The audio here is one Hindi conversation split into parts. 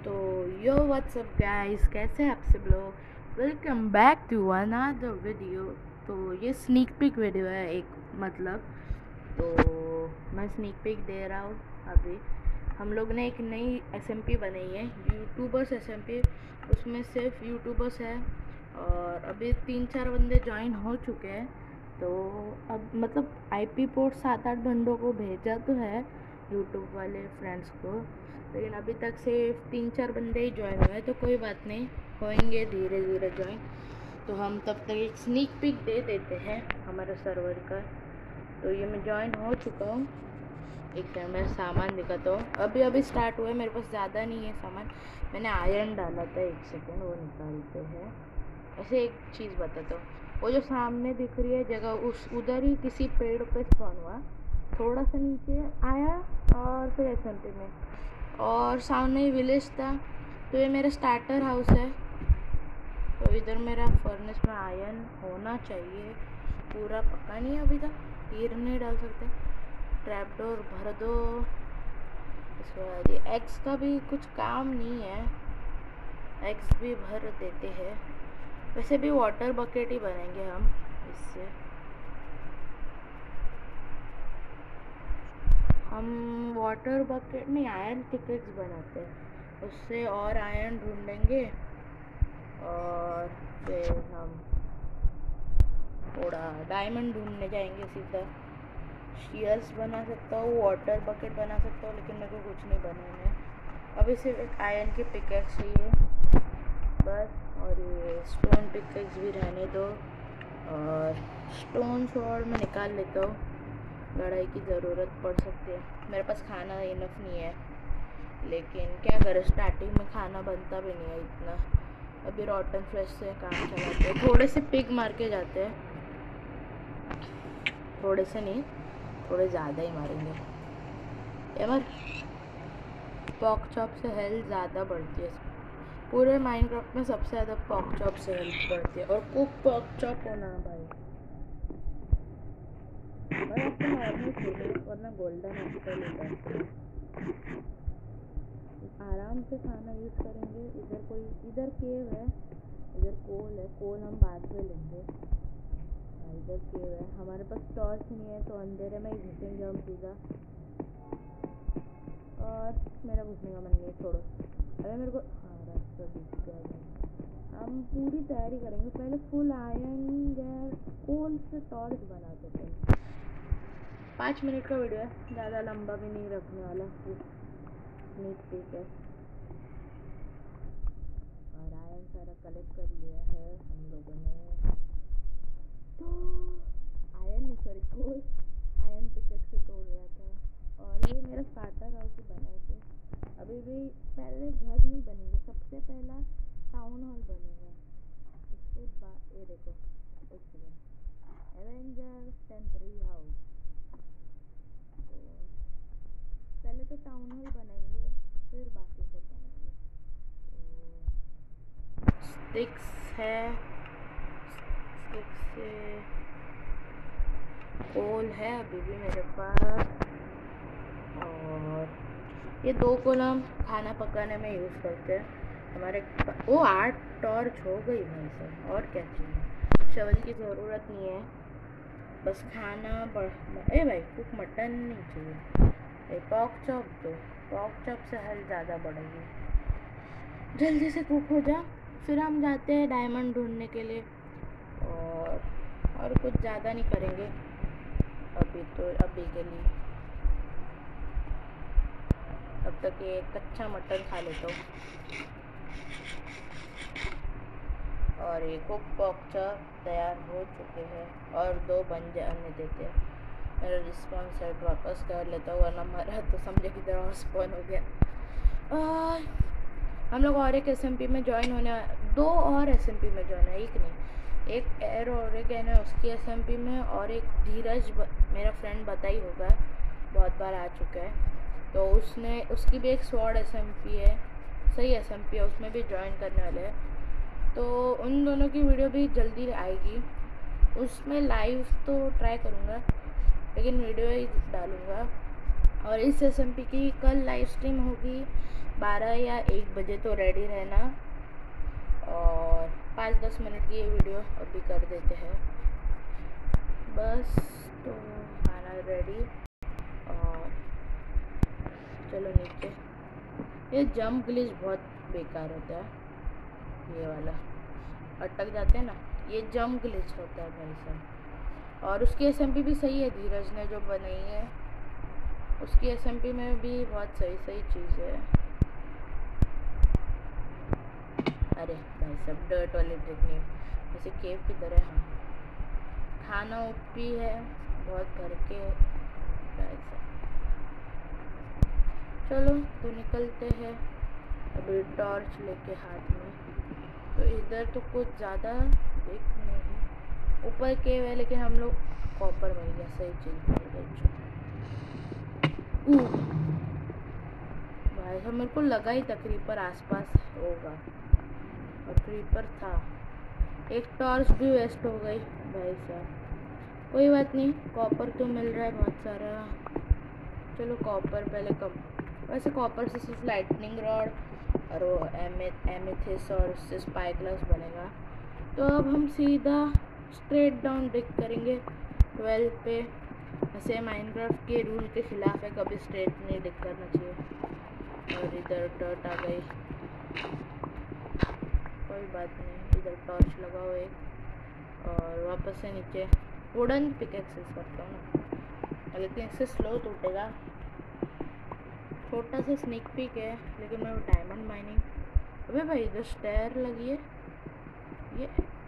तो यो व्हाट्सअप गाइस, कैसे हैं आप सब लोग। Welcome back to another video. तो ये स्नीक पिक वीडियो है एक, मतलब तो मैं स्नीक पिक दे रहा हूँ। अभी हम लोग ने एक नई एसएमपी बनाई है, यूट्यूबर्स एसएमपी। उसमें सिर्फ यूट्यूबर्स है और अभी 3-4 बंदे ज्वाइन हो चुके हैं। तो अब मतलब आईपी पोर्ट 7-8 बंदों को भेजा तो है यूट्यूब वाले फ्रेंड्स को, लेकिन अभी तक सिर्फ 3-4 बंदे ही ज्वाइन हुए हैं। तो कोई बात नहीं, होएंगे धीरे धीरे ज्वाइन। तो हम तब तक एक स्नीक पिक दे देते हैं हमारे सर्वर का। तो ये मैं ज्वाइन हो चुका हूँ। एक टाइम मैं सामान दिखाता हूँ। अभी अभी स्टार्ट हुआ है, मेरे पास ज़्यादा नहीं है सामान। मैंने आयरन डाला था, एक सेकेंड वो निकालते हैं। ऐसे एक चीज़ बताता हूँ, वो जो सामने दिख रही है जगह, उस उधर ही किसी पेड़ पे स्पॉन हुआ, थोड़ा सा नीचे आया और फिर एसएमपी में, और सामने ही विलेज था। तो ये मेरा स्टार्टर हाउस है। तो इधर मेरा फर्नेस में आयरन होना चाहिए, पूरा पका नहीं है अभी तक, तीर नहीं डाल सकते। ट्रैपडोर भर दो। इसके बाद ये एक्स का भी कुछ काम नहीं है, एक्स भी भर देते हैं। वैसे भी वाटर बकेट ही बनाएंगे हम इससे। हम वाटर बकेट नहीं, आयरन टिकट्स बनाते हैं उससे, और आयरन ढूंढेंगे और फिर हम थोड़ा डायमंड ढूंढने जाएंगे सीधा। शीयर्स बना सकता हूँ, वाटर बकेट बना सकता हूँ, लेकिन मेरे को कुछ नहीं बनाना है अभी। सिर्फ एक आयरन की पिकेक्स चाहिए बस, और ये स्टोन पिकेक्स भी रहने दो, और स्टोन शॉर्ड में निकाल लेता हूँ, लड़ाई की ज़रूरत पड़ सकती है। मेरे पास खाना इनफ नहीं है, लेकिन क्या करें, स्टार्टिंग में खाना बनता भी नहीं है इतना। अभी रॉटन फ्लेश से काम चलाते हैं, थोड़े से पिग मार के जाते हैं, थोड़े से नहीं, थोड़े ज़्यादा ही मारेंगे। यार पॉक चॉप से हेल्थ ज़्यादा बढ़ती है, पूरे माइनक्राफ्ट में सबसे ज़्यादा पॉक चॉप से हेल्प करती है। और कुक पॉक चॉप होना भाई आपको नॉर्मल फूड वरना गोल्डन एप्पल होता है। आराम से खाना यूज़ करेंगे। इधर केव है, इधर कोल है, कोल हम बाद में लेंगे। इधर केव है, हमारे पास टॉर्च नहीं है तो अंधेरे में ही घुसेंगे हम सीधा। और मेरा घुसने का मन नहीं है, छोड़ो। अरे मेरे को रास्ता दिख गया। हम पूरी तैयारी करेंगे, पहले फुल आयरन गैर कोल से टॉर्च बना देते हैं। 5 मिनट का वीडियो है, ज़्यादा लंबा भी नहीं रखने वाला, स्नीक पिक है। और आयरन सारा कलेक्ट कर लिया है हम लोगों ने। तो आयरन नहीं, सॉरी कोल, आयरन पिकेट से तोड़ रहा था। और ये मेरा स्टार्टर हाउस ही बना है। अभी भी पहले घर नहीं बनेंगे, सबसे पहला टाउन हॉल बनेगा, उसके बाद ये देखो एवेंजर्स टेम्पररी हाउस। तो पहले तो टाउन हॉल बनाएंगे, फिर बाकी सब बनाएंगे। तो स्टिक्स है, स्टिक्स से कोल है अभी भी मेरे पास, और ये 2 कोल हम खाना पकाने में यूज़ करते हैं। हमारे वो 8 टॉर्च हो गई भाई साहब, और क्या चाहिए। शवल की ज़रूरत नहीं है, बस खाना ए भाई कुक मटन नहीं चाहिए। पॉक चॉप दो, पॉक चॉप से हेल्थ ज़्यादा बढ़ेगी। जल्दी से कुक हो जा, फिर हम जाते हैं डायमंड ढूंढने के लिए। और कुछ ज़्यादा नहीं करेंगे अभी, तो अभी के लिए तब तक ये कच्चा मटन खा लेता हूँ। और ये कुक पॉक चॉप तैयार हो चुके हैं, और 2 बन जाने देते हैं। मेरा रिस्पॉन्स सेट वापस कर लेता हूँ, वरना मरा तो समझे कि तरह और स्पॉन हो गया। और हम लोग और एक एसएमपी में ज्वाइन होने, 2 और एसएमपी में ज्वाइन है, एक नहीं, एक एयर ओरेगन है उसकी एसएमपी में, और एक धीरज मेरा फ्रेंड बताई होगा, बहुत बार आ चुका है। तो उसकी भी एक स्वॉर्ड एसएमपी है, सही एसएमपी है, उसमें भी ज्वाइन करने वाले हैं। तो उन दोनों की वीडियो भी जल्दी आएगी, उसमें लाइव तो ट्राई करूँगा, लेकिन वीडियो ही डालूँगा। और इस एसएमपी की कल लाइव स्ट्रीम होगी 12 या 1 बजे, तो रेडी रहना। और 5-10 मिनट की ये वीडियो अभी कर देते हैं बस। तो खाना रेडी और चलो नीचे। ये जंप ग्लिच बहुत बेकार होता है, ये वाला अटक जाते हैं ना, ये जंप ग्लिच होता है भाई साहब। और उसकी एसएमपी भी सही है, धीरज ने जो बनाई है उसकी एसएमपी में भी बहुत सही सही चीज़ है। अरे भाई सब डर्ट वाली ट्रिक नहीं, जैसे केव की तरह। हाँ, खाना ओपी है बहुत भर के भाई साहब। चलो तो निकलते हैं अभी टॉर्च लेके हाथ में। तो इधर तो कुछ ज़्यादा दिख नहीं, ऊपर केव है लेकिन हम लोग कॉपर मिल गया, सही चीज़ मिल गई। भाई साहब मेरे को लगा ही था क्रीपर आसपास होगा, और क्रीपर था। एक टॉर्च भी वेस्ट हो गई भाई साहब। कोई बात नहीं, कॉपर तो मिल रहा है बहुत सारा। चलो कॉपर पहले कम, वैसे कॉपर से सिर्फ लाइटनिंग रॉड और वो एमेथिस और उससे स्पाई ग्लास बनेगा। तो अब हम सीधा स्ट्रेट डाउन डिग करेंगे 12 पे। वैसे माइनक्राफ्ट के रूल के खिलाफ है, कभी स्ट्रेट नहीं डिग करना चाहिए। और इधर डर्ट आ गई, कोई बात नहीं, इधर टॉर्च लगाओ एक। और वापस से नीचे वुडन पिकेक्सेस करता हूँ ना, लेकिन इससे स्लो टूटेगा। छोटा सा स्नीक पिक है, लेकिन मैं वो डायमंड माइनिंग। अबे भाई इधर स्टेयर लगी है, ये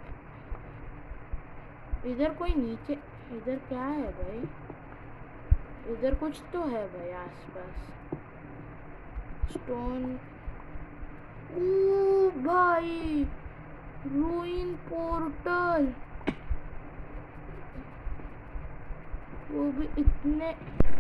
इधर कोई नीचे, इधर क्या है भाई? इधर कुछ तो है भाई आसपास। स्टोन, ओ भाई रूइन पोर्टल, वो भी इतने।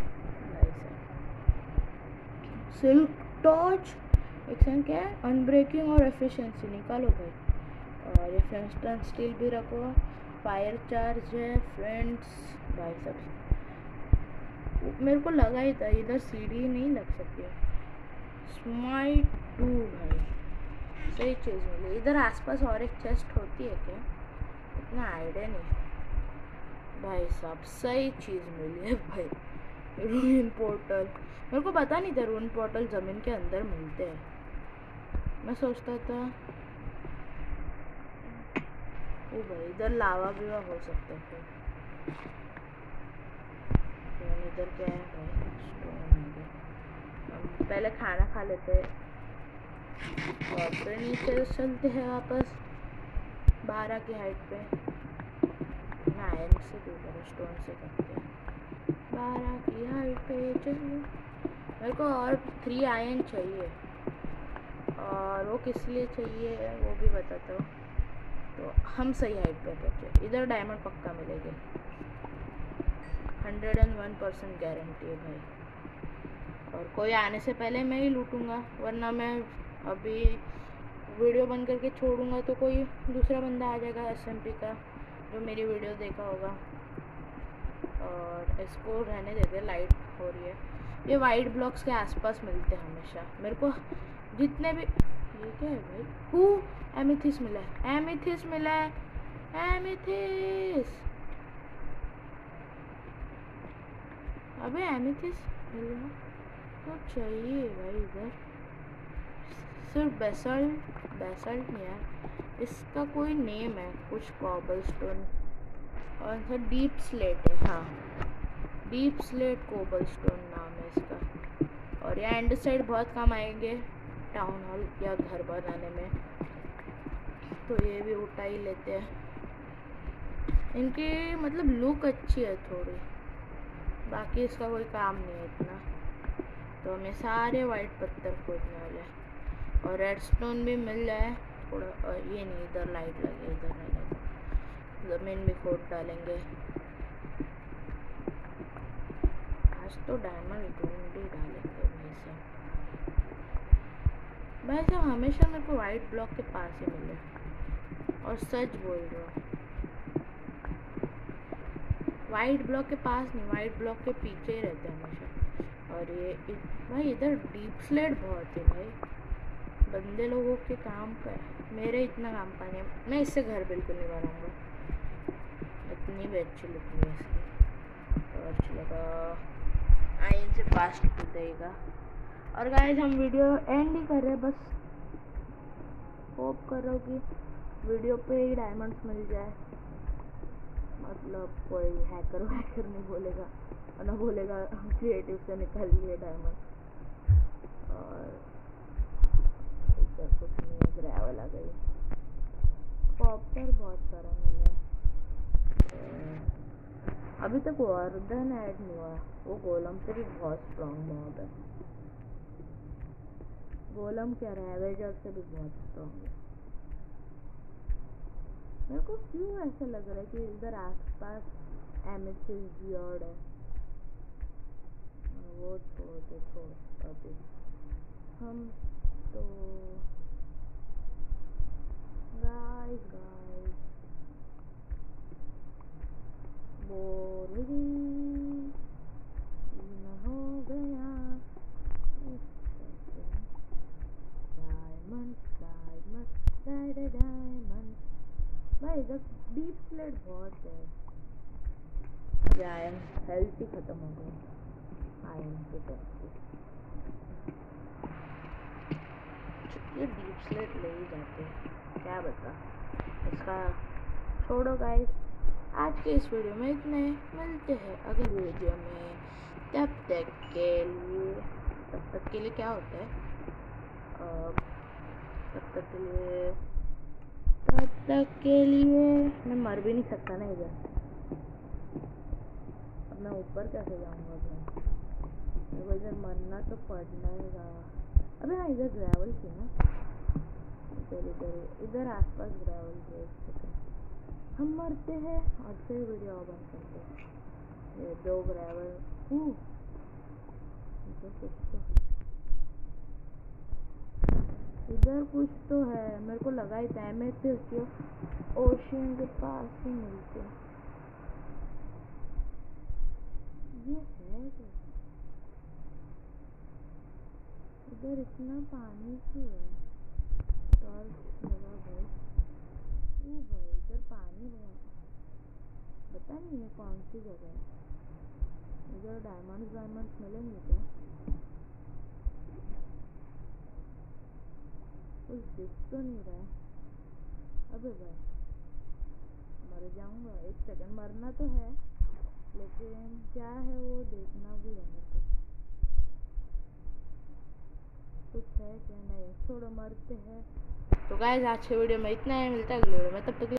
सिल्क टॉर्च एक्शन क्या है, अनब्रेकिंग और एफिशिएंसी निकालो भाई। और ये फ्रेंडस्टन स्टील भी रखो, फायर चार्ज है फ्रेंड्स भाई सब। मेरे को लगा ही था इधर सीढ़ी नहीं लग सकती। स्माइट 2 भाई सही चीज़ मिली। इधर आसपास और एक चेस्ट होती है क्या, इतना आइडिया नहीं भाई साहब। सही चीज़ मिली है भाई, रूइन पोर्टल। मेरे को पता नहीं था रूइन पोर्टल ज़मीन के अंदर मिलते हैं, मैं सोचता था ओ भाई इधर लावा भी हो सकता है। इधर क्या है भाई, स्टोन। हम पहले खाना खा लेते हैं और फिर नीचे चलते हैं वापस 12 की हाइट पे। मैं आयरन से क्यों करूँ, स्टोन से करते हैं। 12 की हाइट पे चलिए। मेरे को और 3 आयरन चाहिए, और वो किस लिए चाहिए वो भी बताता हूँ। तो हम सही हाइट पे पहुँचे। इधर डायमंड पक्का मिलेगी, 101% गारंटी है भाई। और कोई आने से पहले मैं ही लूटूंगा, वरना मैं अभी वीडियो बंद करके छोड़ूंगा तो कोई दूसरा बंदा आ जाएगा एसएमपी का जो मेरी वीडियो देखा होगा। और इसको रहने देते, लाइट हो रही है। ये वाइट ब्लॉक्स के आसपास मिलते हैं हमेशा मेरे को, जितने भी। ये क्या है भाई, एमेथिस मिला है, एमेथिस मिला है, एमेथिस। अबे एमेथिस मिलना तो चाहिए भाई। इधर सिर्फ बेसल्ट नहीं है, इसका कोई नेम है कुछ, कॉबलस्टोन और इधर डीप स्लेट है। हाँ डीप स्लेट कोबलस्टोन नाम है इसका। और ये एंड साइड बहुत काम आएंगे टाउन हॉल या घर बनाने में, तो ये भी उठा ही लेते हैं। इनकी मतलब लुक अच्छी है थोड़ी, बाकी इसका कोई काम नहीं है इतना। तो हमें सारे वाइट पत्थर खोदने वाले हैं, और रेडस्टोन भी मिल जाए थोड़ा। और ये नहीं, इधर लाइट लगे, इधर नहीं लगे, ज़मीन भी खोद डालेंगे। आज तो डायमंड ढूंढ ही डालेंगे भाई साहब। भाई साहब हमेशा मेरे को वाइट ब्लॉक के पास ही मिले, और सच बोल रहा हूँ, वाइट ब्लॉक के पास नहीं, वाइट ब्लॉक के पीछे ही रहते हैं हमेशा। और ये भाई इधर डीप स्लेट बहुत है भाई, बंदे लोगों के काम का है, मेरे इतना काम का नहीं है। मैं इससे घर बिल्कुल नहीं बनाऊँगा, इतनी भी अच्छी लुक नहीं है इसकी। टॉर्च लगा, आइन से फास्ट कर देगा। और गाइस हम वीडियो एंड ही कर रहे हैं, बस होप कर रहा हूँ कि वीडियो पे ही डायमंड्स मिल जाए, मतलब कोई हैकर नहीं बोलेगा, और ना बोलेगा क्रिएटिव से निकाल लिए डायमंड। और इधर कुछ नहीं, ग्रेवल आ गई, कॉपर बहुत सारा मिला है। अभी तक वार्डन ऐड नहीं हुआ, वो गोलम से भी बहुत स्ट्रॉन्ग मॉब है, गोलम क्या रैवेजर से भी बहुत स्ट्रॉन्ग है। मेरे को क्यों ऐसा लग रहा है कि इधर आसपास एमेथिस्ट जियोड है, वो छोड़ अभी हम तो गाइस बोरिंग न हो गया डायमंड भाई, इधर डीप स्लेट बहुत है। आयरन हेल्थ ही खत्म हो गई आयरन के चलते, ये डीप स्लेट ले ही जाते हैं, क्या बता इसका। छोड़ो गाइस, आज के इस वीडियो में इतने, मिलते हैं अगले वीडियो में। तब तक के लिए क्या होता है, तब तक के लिए मैं मर भी नहीं सकता ना इधर, अब मैं ऊपर कैसे जाऊँगा भाई, मेरे को इधर मरना तो पड़ेगा। अबे हाँ, इधर ग्रेवल थी ना, इधर आसपास ग्रेवल थे, हम मरते हैं और फिर वीडियो बंद करते हैं। ये 2 ग्रेवल, इधर कुछ तो है, मेरे को लगा ही था एमेथिस्ट ओशियन के पास ही मिलते। ये है क्या, इधर इतना पानी क्यों है, टॉर्च लगा भाई, भाई इधर पानी पता नहीं है कौन सी जगह है, इधर डायमंड्स मिलेंगे क्या, कुछ दिख तो नहीं रहा है। अबे भाई मर जाऊंगा, 1 सेकंड, मरना तो है लेकिन क्या है वो देखना भी है मेरे को, कुछ है क्या, नहीं छोड़ो मरते हैं। तो गाइस आज के वीडियो में इतना ही, मिलता है अगले वीडियो में, तब तक